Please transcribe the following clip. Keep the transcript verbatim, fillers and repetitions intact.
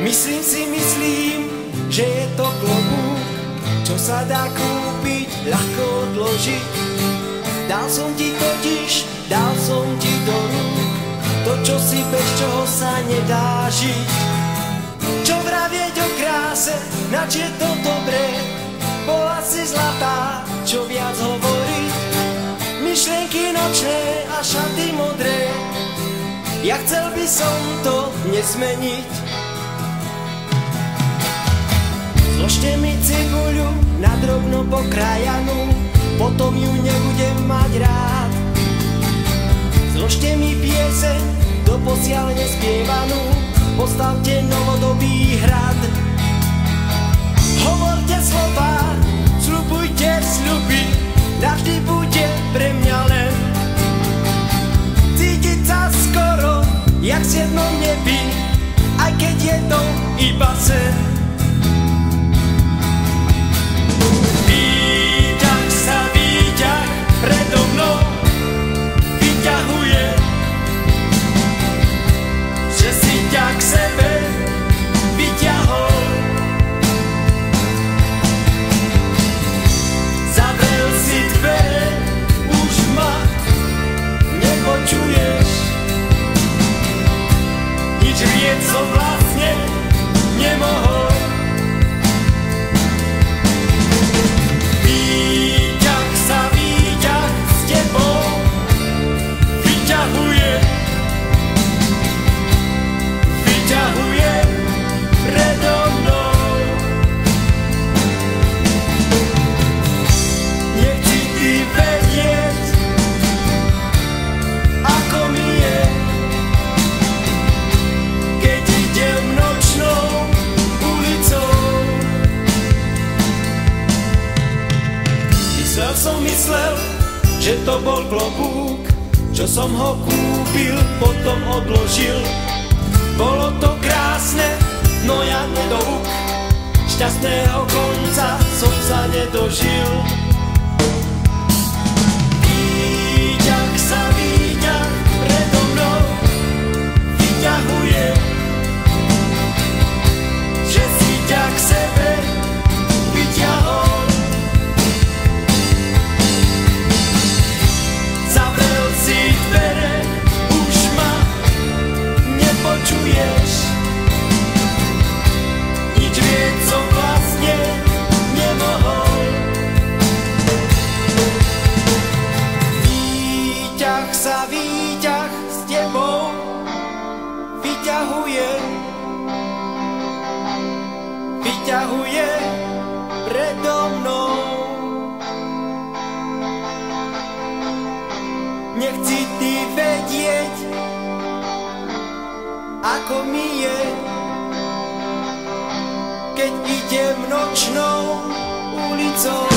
Myslím si, myslím, že je to klobúk, čo sa dá kúpiť, ľahko odložiť. Dal som ti totiž, dal som ti do rúk to, čo si bez čoho sa nedá žiť. Čo vravieť o kráse, nač je to dobré, bola si zlatá, čo viac hovoriť. Myšlienky nočné a šaty modré, ja chcel by som to nesmeniť. Zložte mi cibuľu na drobno pokrajanú, potom ju nebudem mať rád. Zložte mi pieseň doposiaľ nespievanú, postavte novodobý hrad. Hovorte slová, sľubujte sľuby, navždy bude pre mňa len cítiť sa skoro, jak v siedmom nebi, aj keď je to iba sen. Výťah sa výťah predo mnou vyťahuje, že si ťa k sebe vyťahol. Zavrel si dvere, už ma nepočuješ, nič rieť som vlastne nemohol. Výťah sa výťah s tebou vyťahuje, vyťahuje predo mnou. Nechci ty vedieť, ako mi je, keď idem nočnou ulicou. Myslel som, myslel, že to bol klobúk, čo som ho kúpil, potom odložil. Bolo to krásne, no ja nedouk, šťastného konca som sa nedožil. Výťah sa výťah predo mnou vyťahuje, že si ťa k sebe vyťahol. Zavrel si dvere, už ma nepočuješ, nič vieť som vlastne nemohol. Výťah sa výťah s tebou vyťahuje, vyťahuje predo mnou. Nechci ty vedieť, ako mi je, keď idem nočnou ulicou.